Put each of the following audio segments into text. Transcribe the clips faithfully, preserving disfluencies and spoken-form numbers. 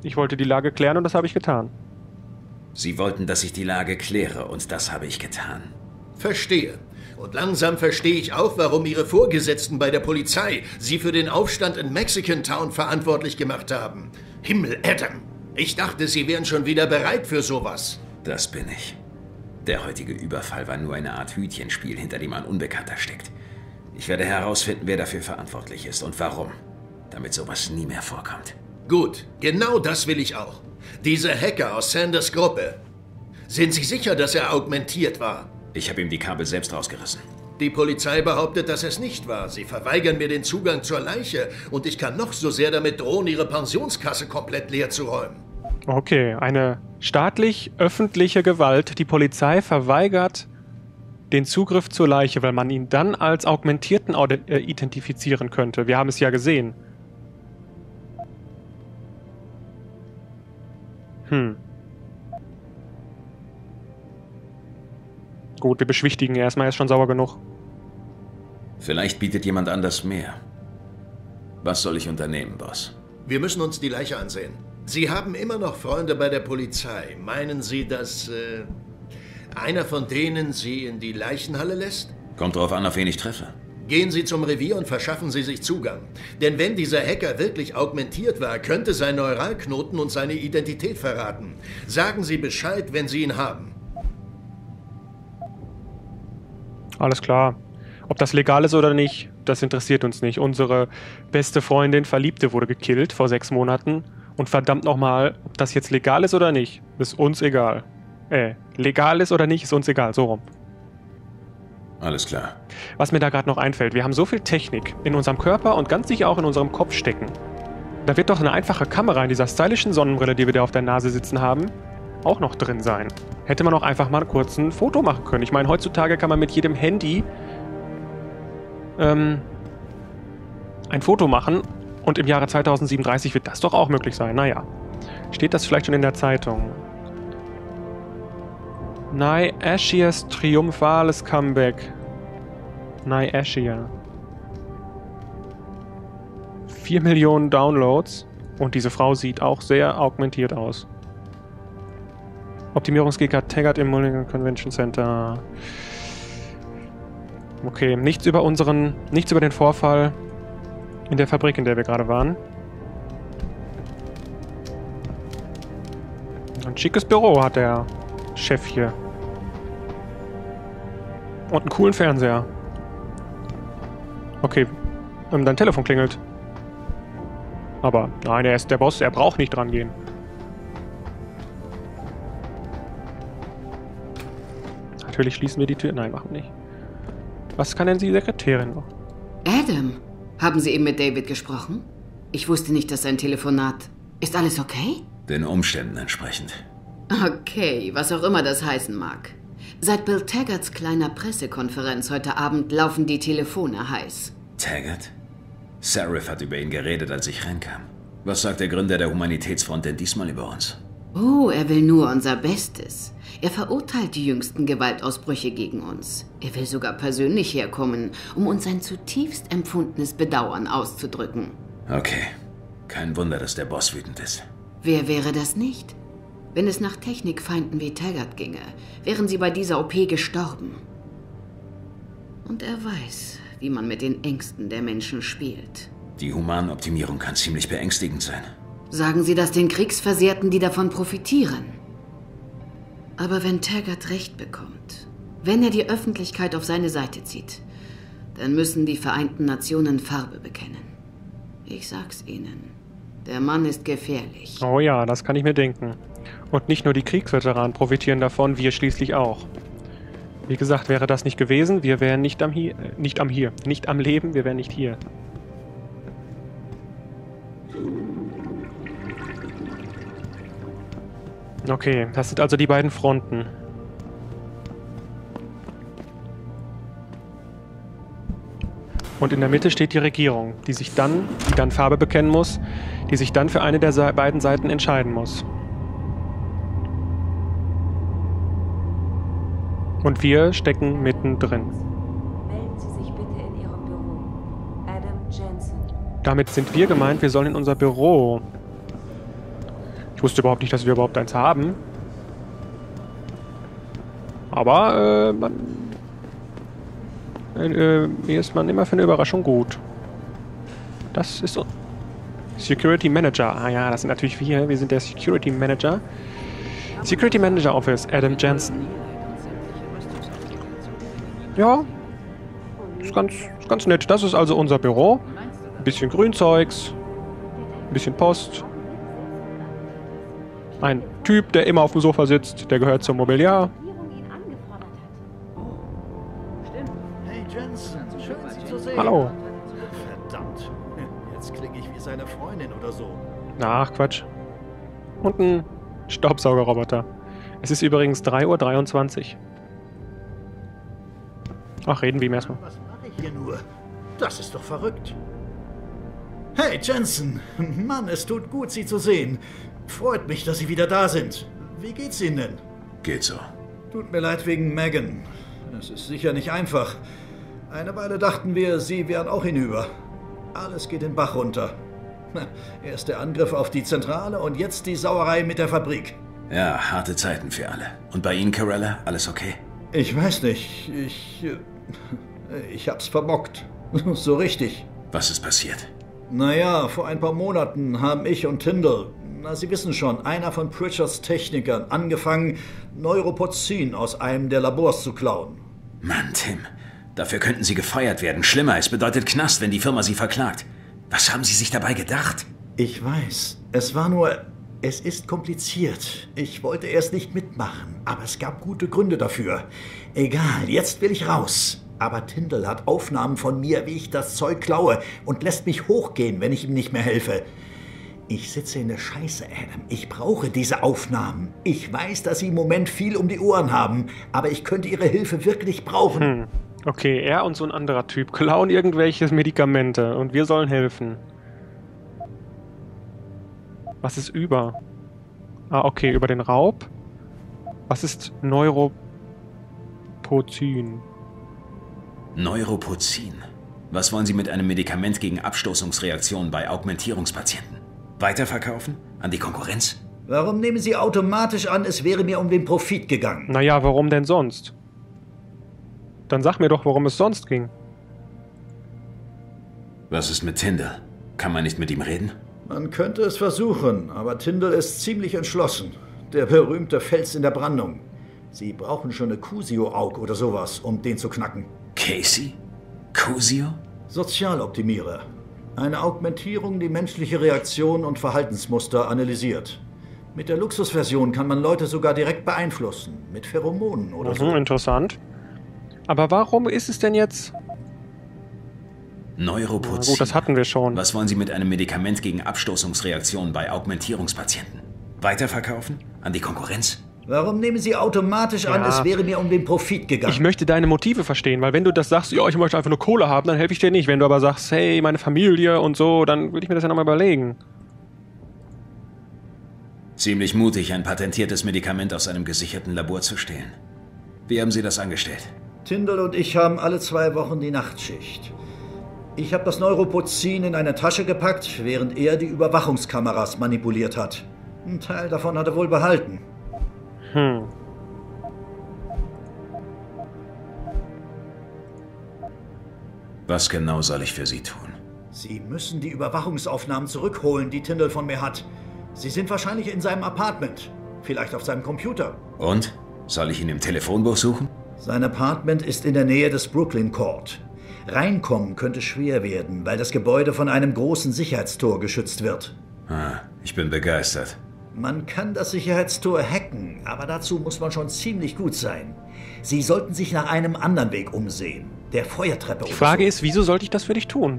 Ich wollte die Lage klären und das habe ich getan. Sie wollten, dass ich die Lage kläre und das habe ich getan. Verstehe. Und langsam verstehe ich auch, warum Ihre Vorgesetzten bei der Polizei Sie für den Aufstand in Mexican Town verantwortlich gemacht haben. Himmel, Adam! Ich dachte, Sie wären schon wieder bereit für sowas. Das bin ich. Der heutige Überfall war nur eine Art Hütchenspiel, hinter dem ein Unbekannter steckt. Ich werde herausfinden, wer dafür verantwortlich ist und warum, damit sowas nie mehr vorkommt. Gut, genau das will ich auch. Dieser Hacker aus Sanders Gruppe. Sind Sie sicher, dass er augmentiert war? Ich habe ihm die Kabel selbst rausgerissen. Die Polizei behauptet, dass es nicht war. Sie verweigern mir den Zugang zur Leiche und ich kann noch so sehr damit drohen, Ihre Pensionskasse komplett leer zu räumen. Okay, eine staatlich-öffentliche Gewalt. Die Polizei verweigert den Zugriff zur Leiche, weil man ihn dann als Augmentierten äh, identifizieren könnte. Wir haben es ja gesehen. Hm. Gut, wir beschwichtigen erstmal, er ist schon sauer genug. Vielleicht bietet jemand anders mehr. Was soll ich unternehmen, Boss? Wir müssen uns die Leiche ansehen. Sie haben immer noch Freunde bei der Polizei. Meinen Sie, dass äh, einer von denen Sie in die Leichenhalle lässt? Kommt drauf an, auf wen ich treffe. Gehen Sie zum Revier und verschaffen Sie sich Zugang. Denn wenn dieser Hacker wirklich augmentiert war, könnte sein Neuralknoten und seine Identität verraten. Sagen Sie Bescheid, wenn Sie ihn haben. Alles klar. Ob das legal ist oder nicht, das interessiert uns nicht. Unsere beste Freundin, Verliebte, wurde gekillt vor sechs Monaten. Und verdammt nochmal, ob das jetzt legal ist oder nicht, ist uns egal. Äh, legal ist oder nicht, ist uns egal. So rum. Alles klar. Was mir da gerade noch einfällt, wir haben so viel Technik in unserem Körper und ganz sicher auch in unserem Kopf stecken. Da wird doch eine einfache Kamera in dieser stylischen Sonnenbrille, die wir da auf der Nase sitzen haben, auch noch drin sein. Hätte man auch einfach mal kurz ein Foto machen können. Ich meine, heutzutage kann man mit jedem Handy ähm, ein Foto machen und im Jahre zweitausendsiebenunddreißig wird das doch auch möglich sein. Naja, steht das vielleicht schon in der Zeitung? Nye Ashias triumphales Comeback. Nye Ashia. Vier Millionen Downloads und diese Frau sieht auch sehr augmentiert aus. Optimierungsgeger taggert im Mulligan Convention Center. Okay, nichts über unseren, nichts über den Vorfall in der Fabrik, in der wir gerade waren. Ein schickes Büro hat der Chef hier. Und einen coolen Fernseher. Okay, ähm, dein Telefon klingelt. Aber nein, er ist der Boss, er braucht nicht dran gehen. Natürlich schließen wir die Tür. Nein, machen wir nicht. Was kann denn die Sekretärin noch? Adam, haben Sie eben mit David gesprochen? Ich wusste nicht, dass sein Telefonat... Ist alles okay? Den Umständen entsprechend. Okay, was auch immer das heißen mag. Seit Bill Taggarts kleiner Pressekonferenz heute Abend laufen die Telefone heiß. Taggart? Sarif hat über ihn geredet, als ich reinkam. Was sagt der Gründer der Humanitätsfront denn diesmal über uns? Oh, er will nur unser Bestes. Er verurteilt die jüngsten Gewaltausbrüche gegen uns. Er will sogar persönlich herkommen, um uns sein zutiefst empfundenes Bedauern auszudrücken. Okay. Kein Wunder, dass der Boss wütend ist. Wer wäre das nicht? Wenn es nach Technikfeinden wie Taggart ginge, wären sie bei dieser O P gestorben. Und er weiß, wie man mit den Ängsten der Menschen spielt. Die Humanoptimierung kann ziemlich beängstigend sein. Sagen Sie das den Kriegsversehrten, die davon profitieren. Aber wenn Taggart Recht bekommt, wenn er die Öffentlichkeit auf seine Seite zieht, dann müssen die Vereinten Nationen Farbe bekennen. Ich sag's Ihnen, der Mann ist gefährlich. Oh ja, das kann ich mir denken. Und nicht nur die Kriegsveteranen profitieren davon, wir schließlich auch. Wie gesagt, wäre das nicht gewesen, wir wären nicht am hier, äh, nicht am hier, nicht am Leben, wir wären nicht hier. Okay, das sind also die beiden Fronten. Und in der Mitte steht die Regierung, die sich dann, die dann Farbe bekennen muss, die sich dann für eine der Se- beiden Seiten entscheiden muss. Und wir stecken mittendrin. Melden Sie sich bitte in Ihrem Büro. Adam Jensen. Damit sind wir gemeint, wir sollen in unser Büro. Ich wusste überhaupt nicht, dass wir überhaupt eins haben. Aber, äh, man... Äh, hier ist man immer für eine Überraschung gut. Das ist so... Security Manager. Ah ja, das sind natürlich wir. Wir sind der Security Manager. Security Manager Office, Adam Jensen. Ja, ist ganz, ist ganz nett. Das ist also unser Büro. Ein bisschen Grünzeugs, ein bisschen Post. Ein Typ, der immer auf dem Sofa sitzt, der gehört zum Mobiliar. Hey Jensen, schön Sie zu sehen. Hallo. Verdammt, jetzt klinge ich wie seine Freundin oder so. Ach, Quatsch. Und ein Staubsaugerroboter. Es ist übrigens drei Uhr dreiundzwanzig. Ach, reden wir ihm erstmal. Was mache ich hier nur? Das ist doch verrückt. Hey Jensen, Mann, es tut gut, Sie zu sehen. Freut mich, dass Sie wieder da sind. Wie geht's Ihnen denn? Geht so. Tut mir leid wegen Megan. Es ist sicher nicht einfach. Eine Weile dachten wir, Sie wären auch hinüber. Alles geht den Bach runter. Erst der Angriff auf die Zentrale und jetzt die Sauerei mit der Fabrik. Ja, harte Zeiten für alle. Und bei Ihnen, Corella, alles okay? Ich weiß nicht. Ich... Ich hab's verbockt. So richtig. Was ist passiert? Naja, vor ein paar Monaten haben ich und Tyndall, na Sie wissen schon, einer von Pritchards Technikern, angefangen, Neuropodzin aus einem der Labors zu klauen. Mann, Tim, dafür könnten Sie gefeuert werden. Schlimmer, es bedeutet Knast, wenn die Firma Sie verklagt. Was haben Sie sich dabei gedacht? Ich weiß. Es war nur... Es ist kompliziert. Ich wollte erst nicht mitmachen, aber es gab gute Gründe dafür. Egal, jetzt will ich raus. Aber Tyndall hat Aufnahmen von mir, wie ich das Zeug klaue und lässt mich hochgehen, wenn ich ihm nicht mehr helfe. Ich sitze in der Scheiße, Adam. Ich brauche diese Aufnahmen. Ich weiß, dass Sie im Moment viel um die Ohren haben, aber ich könnte Ihre Hilfe wirklich brauchen. Hm. Okay, er und so ein anderer Typ klauen irgendwelche Medikamente und wir sollen helfen. Was ist über? Ah, okay, über den Raub. Was ist Neuropozin? Neuropozin? Was wollen Sie mit einem Medikament gegen Abstoßungsreaktionen bei Augmentierungspatienten? Weiterverkaufen? An die Konkurrenz? Warum nehmen Sie automatisch an, es wäre mir um den Profit gegangen? Naja, warum denn sonst? Dann sag mir doch, worum es sonst ging. Was ist mit Tyndall? Kann man nicht mit ihm reden? Man könnte es versuchen, aber Tyndall ist ziemlich entschlossen. Der berühmte Fels in der Brandung. Sie brauchen schon eine Cusio-Aug oder sowas, um den zu knacken. Casey? Cusio? Sozialoptimierer. Eine Augmentierung, die menschliche Reaktionen und Verhaltensmuster analysiert. Mit der Luxusversion kann man Leute sogar direkt beeinflussen. Mit Pheromonen oder Mhm, so. interessant. Aber warum ist es denn jetzt... Neuropozin. Na gut, das hatten wir schon. Was wollen Sie mit einem Medikament gegen Abstoßungsreaktionen bei Augmentierungspatienten? Weiterverkaufen? An die Konkurrenz? Warum nehmen Sie automatisch an, Ja. es wäre mir um den Profit gegangen? Ich möchte deine Motive verstehen, weil wenn du das sagst, ja, ich möchte einfach nur Kohle haben, dann helfe ich dir nicht. Wenn du aber sagst, hey, meine Familie und so, dann will ich mir das ja nochmal überlegen. Ziemlich mutig, ein patentiertes Medikament aus einem gesicherten Labor zu stehlen. Wie haben Sie das angestellt? Tyndall und ich haben alle zwei Wochen die Nachtschicht. Ich habe das Neuropozin in eine Tasche gepackt, während er die Überwachungskameras manipuliert hat. Ein Teil davon hat er wohl behalten. Hm. Was genau soll ich für Sie tun? Sie müssen die Überwachungsaufnahmen zurückholen, die Tyndall von mir hat. Sie sind wahrscheinlich in seinem Apartment. Vielleicht auf seinem Computer. Und? Soll ich ihn im Telefonbuch suchen? Sein Apartment ist in der Nähe des Brooklyn Court. Reinkommen könnte schwer werden, weil das Gebäude von einem großen Sicherheitstor geschützt wird. Ah, ich bin begeistert. Man kann das Sicherheitstor hacken, aber dazu muss man schon ziemlich gut sein. Sie sollten sich nach einem anderen Weg umsehen. Der Feuertreppe Die oder Frage so. ist, wieso sollte ich das für dich tun?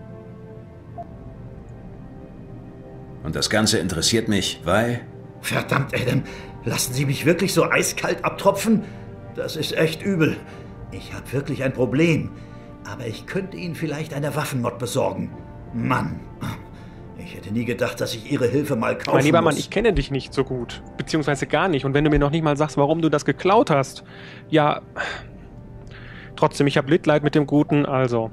Und das Ganze interessiert mich, weil... Verdammt, Adam, lassen Sie mich wirklich so eiskalt abtropfen? Das ist echt übel. Ich habe wirklich ein Problem. Aber ich könnte Ihnen vielleicht eine Waffenmod besorgen. Mann, ich hätte nie gedacht, dass ich Ihre Hilfe mal kaufen Mein lieber muss. Mann, ich kenne dich nicht so gut. Beziehungsweise gar nicht. Und wenn du mir noch nicht mal sagst, warum du das geklaut hast. Ja, trotzdem, ich habe Mitleid mit dem Guten, also.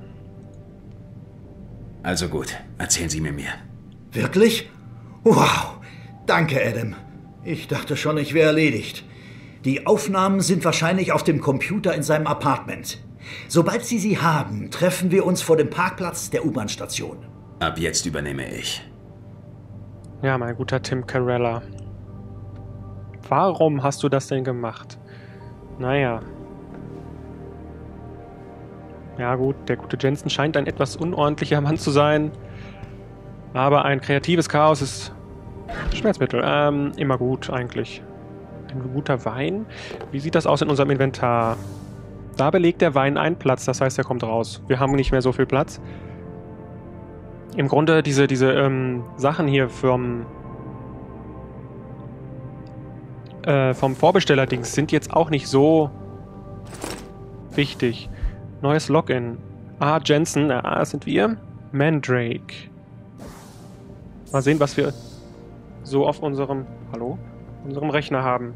Also gut, erzählen Sie mir mehr. Wirklich? Wow, Danke, Adam. Ich dachte schon, ich wäre erledigt. Die Aufnahmen sind wahrscheinlich auf dem Computer in seinem Apartment. Sobald Sie sie haben, treffen wir uns vor dem Parkplatz der U-Bahn-Station. Ab jetzt übernehme ich. Ja, mein guter Tim Carella. Warum hast du das denn gemacht? Naja. Ja gut, der gute Jensen scheint ein etwas unordentlicher Mann zu sein. Aber ein kreatives Chaos ist Schmerzmittel. Ähm, immer gut eigentlich. Ein guter Wein. Wie sieht das aus in unserem Inventar? Da belegt der Wein einen Platz, das heißt, er kommt raus. Wir haben nicht mehr so viel Platz. Im Grunde diese, diese ähm, Sachen hier vom, äh, vom Vorbesteller-Dings sind jetzt auch nicht so wichtig. Neues Login. Ah, Jensen, ah, das sind wir. Mandrake. Mal sehen, was wir so auf unserem, hallo, unserem Rechner haben.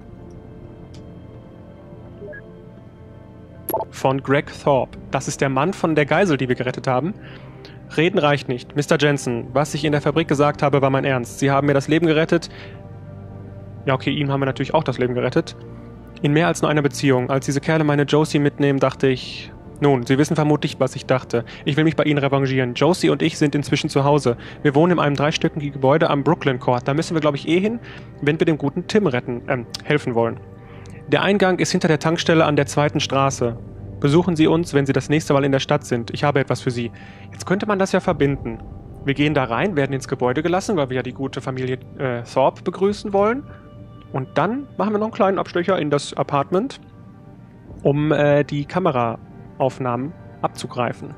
Von Greg Thorpe. Das ist der Mann von der Geisel, die wir gerettet haben. Reden reicht nicht. Mister Jensen, was ich in der Fabrik gesagt habe, war mein Ernst. Sie haben mir das Leben gerettet. Ja, okay, ihm haben wir natürlich auch das Leben gerettet. In mehr als nur einer Beziehung. Als diese Kerle meine Josie mitnehmen, dachte ich... Nun, Sie wissen vermutlich, was ich dachte. Ich will mich bei Ihnen revanchieren. Josie und ich sind inzwischen zu Hause. Wir wohnen in einem dreistöckigen Gebäude am Brooklyn Court. Da müssen wir, glaube ich, eh hin, wenn wir dem guten Tim retten, ähm, helfen wollen. Der Eingang ist hinter der Tankstelle an der zweiten Straße. Besuchen Sie uns, wenn Sie das nächste Mal in der Stadt sind. Ich habe etwas für Sie. Jetzt könnte man das ja verbinden. Wir gehen da rein, werden ins Gebäude gelassen, weil wir ja die gute Familie äh, Thorpe begrüßen wollen. Und dann machen wir noch einen kleinen Abstecher in das Apartment, um äh, die Kameraaufnahmen abzugreifen.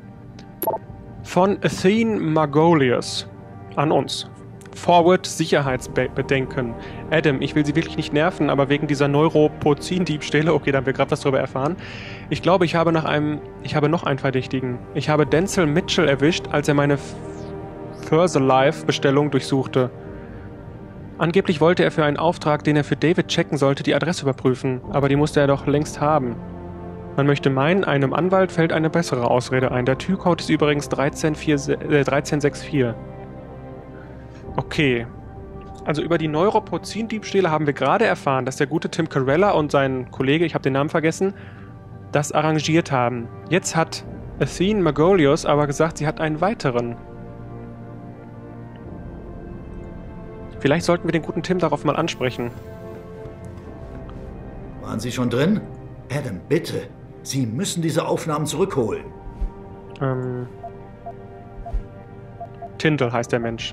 Von Athene Margolius an uns. Forward Sicherheitsbedenken. Adam, ich will Sie wirklich nicht nerven, aber wegen dieser Neuropozin-Diebstähle, okay, da haben wir gerade was darüber erfahren. Ich glaube, ich habe nach einem, ich habe noch einen Verdächtigen. Ich habe Denzel Mitchell erwischt, als er meine Furse-Life-Bestellung durchsuchte. Angeblich wollte er für einen Auftrag, den er für David checken sollte, die Adresse überprüfen, aber die musste er doch längst haben. Man möchte meinen, einem Anwalt fällt eine bessere Ausrede ein. Der Türcode ist übrigens dreizehn sechs vier. Okay. Also über die Neuropozin-Diebstähle haben wir gerade erfahren, dass der gute Tim Carella und sein Kollege, ich habe den Namen vergessen, das arrangiert haben. Jetzt hat Athene Margolius aber gesagt, sie hat einen weiteren. Vielleicht sollten wir den guten Tim darauf mal ansprechen. Waren Sie schon drin? Adam, bitte. Sie müssen diese Aufnahmen zurückholen. Ähm... Tyndall heißt der Mensch.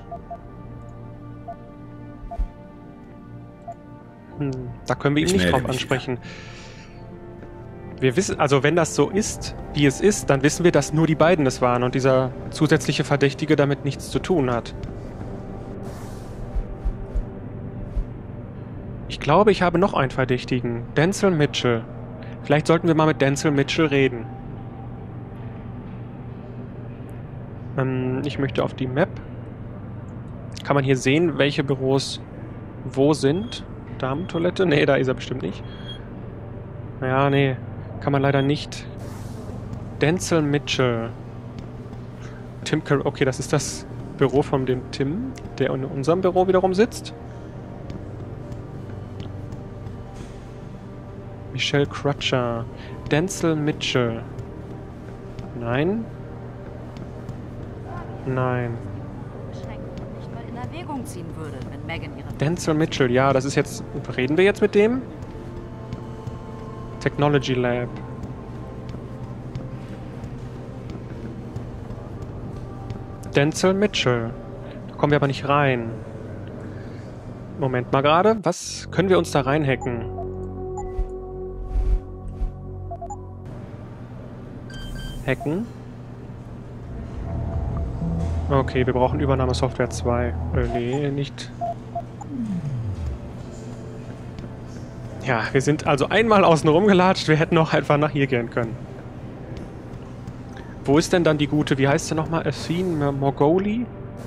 Hm, da können wir ihn Ich nicht drauf melde mich ansprechen. Wir wissen, also wenn das so ist, wie es ist, dann wissen wir, dass nur die beiden es waren und dieser zusätzliche Verdächtige damit nichts zu tun hat. Ich glaube, ich habe noch einen Verdächtigen. Denzel Mitchell. Vielleicht sollten wir mal mit Denzel Mitchell reden. Ähm, ich möchte auf die Map. Kann man hier sehen, welche Büros wo sind? Damentoilette? Nee, da ist er bestimmt nicht. Naja, nee. Kann man leider nicht. Denzel Mitchell. Tim Car- Okay, das ist das Büro von dem Tim, der in unserem Büro wiederum sitzt. Michelle Crutcher. Denzel Mitchell. Nein. Nein. Nicht mal in Erwägung ziehen würde, wenn Megan ihren... Denzel Mitchell, ja, das ist jetzt... Reden wir jetzt mit dem? Technology Lab. Denzel Mitchell. Da kommen wir aber nicht rein. Moment mal gerade. Was können wir uns da reinhacken? Hacken. Okay, wir brauchen Übernahmesoftware zwei. Äh, nee, nicht. Ja, wir sind also einmal außen rumgelatscht. Wir hätten auch einfach nach hier gehen können. Wo ist denn dann die gute, wie heißt sie nochmal? Athene Margoli?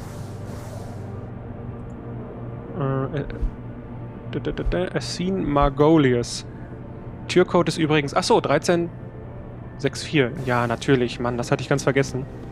Äh, Athene Margolius. Türcode ist übrigens... Achso, dreizehn sechs vier. Ja, natürlich, Mann, das hatte ich ganz vergessen.